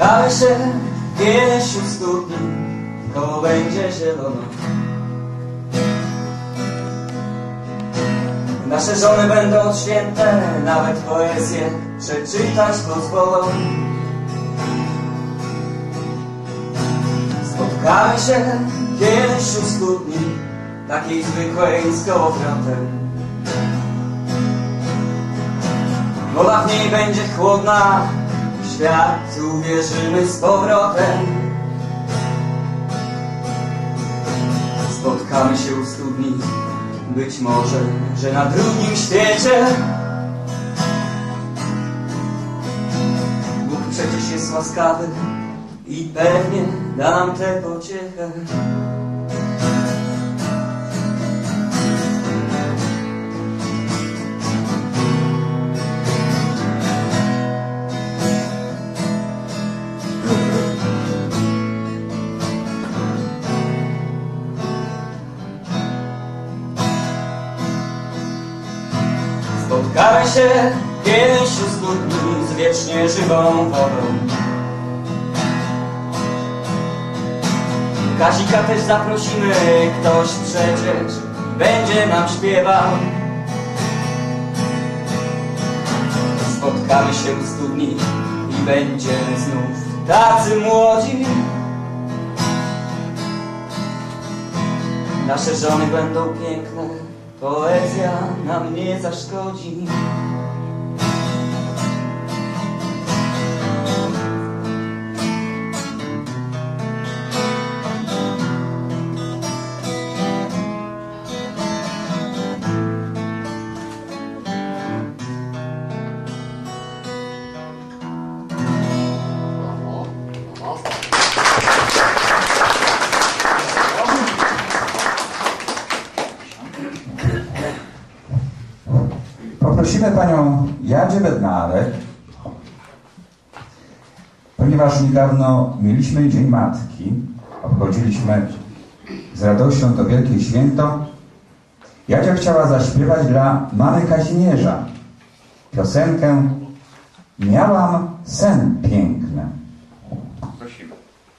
Spotkamy się kiedyś u studni, koło będzie zielono. Nasze żony będą święte, nawet poezję przeczytać pozwolą. Spotkamy się kiedyś u studni, takiej zwykłej z kołowrotem. Woda w niej będzie chłodna, w świat uwierzymy z powrotem. Spotkamy się u studni, być może, że na drugim świecie. Bóg przecież jest łaskawy i pewnie da nam tę pociechę. Spotkamy się kiedyś u studni z wiecznie żywą wodą. Kazika też zaprosimy, ktoś przecież będzie nam śpiewał. Spotkamy się u studni i będziemy znów tacy młodzi. Nasze żony będą piękne, poezja nam nie zaszkodzi. Poprosimy panią Jadzie Bednarek, ponieważ niedawno mieliśmy Dzień Matki, obchodziliśmy z radością to wielkie święto. Jadzia chciała zaśpiewać dla mamy Kazimierza piosenkę Miałam sen piękny. Prosimy.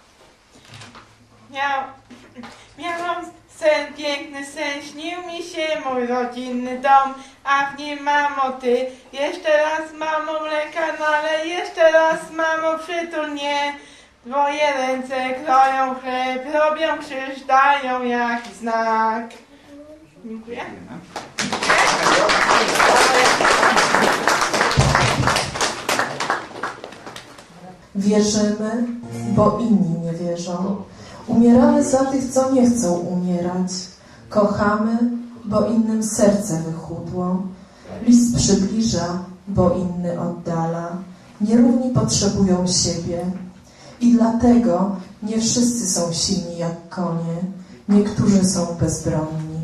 Miałam sen piękny, sen śnił mi się mój rodzinny dom. Ach nie mamo ty, jeszcze raz mamo mleka nalej, jeszcze raz mamo przytul mnie. Twoje ręce kroją chleb, robią krzyż, dają jakiś znak. Dziękuję. Wierzymy, bo inni nie wierzą. Umieramy za tych, co nie chcą umierać. Kochamy, bo innym serce wychudło. List przybliża, bo inny oddala. Nierówni potrzebują siebie. I dlatego nie wszyscy są silni jak konie. Niektórzy są bezbronni.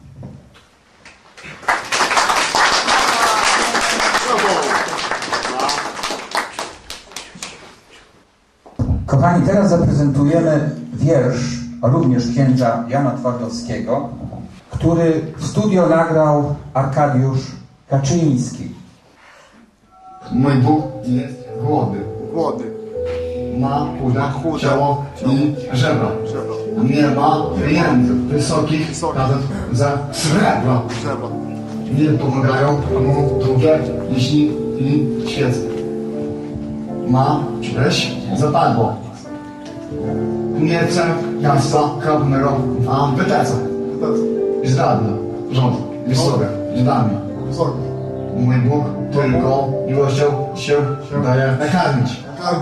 Kochani, teraz zaprezentujemy wiersz również księdza Jana Twardowskiego, który w studio nagrał Arkadiusz Kaczyński. Mój Bóg jest głody. Ma chude ciało i żebra. Nie ma pieniędzy wysokich nawet za srebro. Nie pomagają mu drugie liści i świece. Ma treść zapadło. Nie chce państwa krabnego, a wyteca. Zdradna rząd, jest sobie, zdami. Mój Bóg tylko miłością się daje nakarmić.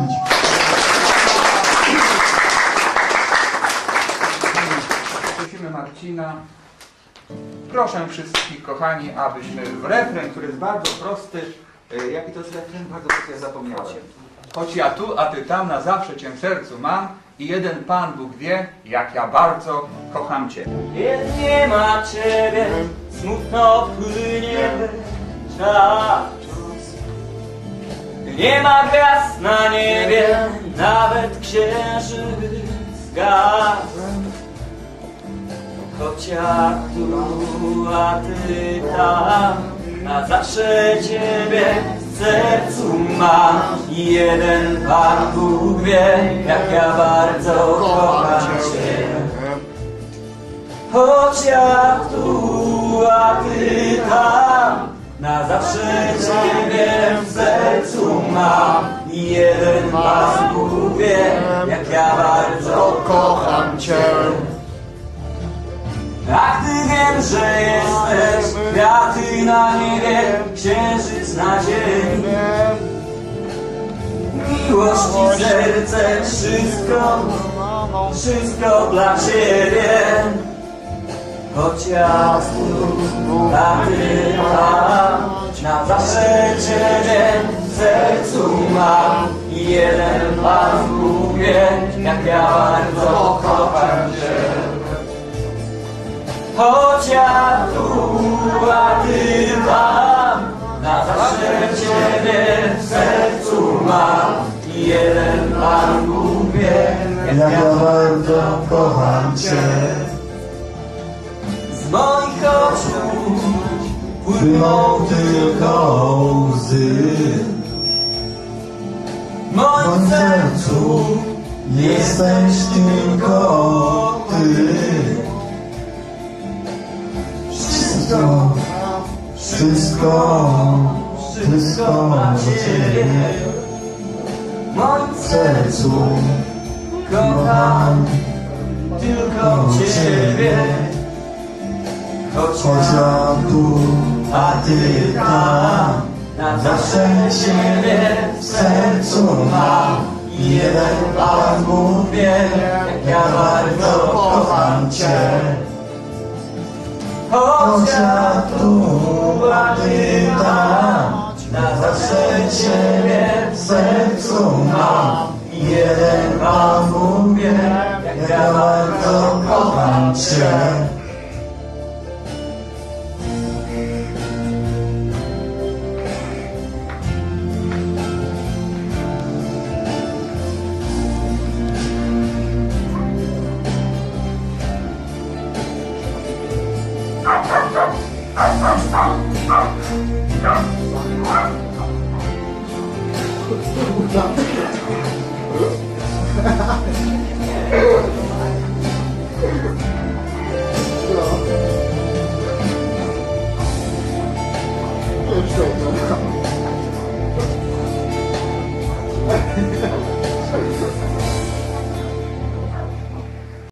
Prosimy Marcina. Proszę wszystkich, kochani, abyśmy w refren, który jest bardzo prosty. Jaki to jest refren? Bardzo prosty, ja zapomniałem. Choć ja tu, a ty tam, na zawsze cię w sercu mam i jeden Pan Bóg wie, jak ja bardzo kocham cię. Kiedy nie ma ciebie, smutno płynie czas. Nie ma gwiazd na niebie, nawet księżyc zgasł. Choć ja tu, a ty tam, na zawsze Ciebie w sercu mam. I jeden Pan Bóg wie, jak ja bardzo kocham Cię. Choć ja tu, a Ty tam, na zawsze Ciebie w sercu mam. I jeden Pan Bóg wie, jak ja bardzo kocham Cię. A Ty wiem, że jesteś, kwiaty na niebie, księżyc na ziemi. Miłość i serce, wszystko dla Ciebie. Choć ja tu, a Ty tam, na zawsze Ciebie w sercu mam. I jeden Pan Bóg wie, jak ja bardzo kocham Cię. Choć ja tu, a Ty tam, na zawsze Ciebie w sercu mam. I jeden Pan Bóg wie, jak ja bardzo kocham Cię. Z moich oczu płyną tylko łzy. W moim sercu jesteś tylko Ty. Wszystko dla Ciebie. W moim sercu kocham tylko Ciebie. Choć ja tu, a Ty tam, na zawsze Ciebie w sercu mam. I jeden Pan Bóg wie, jak ja bardzo kocham Cię. Choć ja tu, a Ty tam, na zawsze Ciebie w sercu mam. I jeden Pan Bóg wie, jak ja bardzo kocham Cię.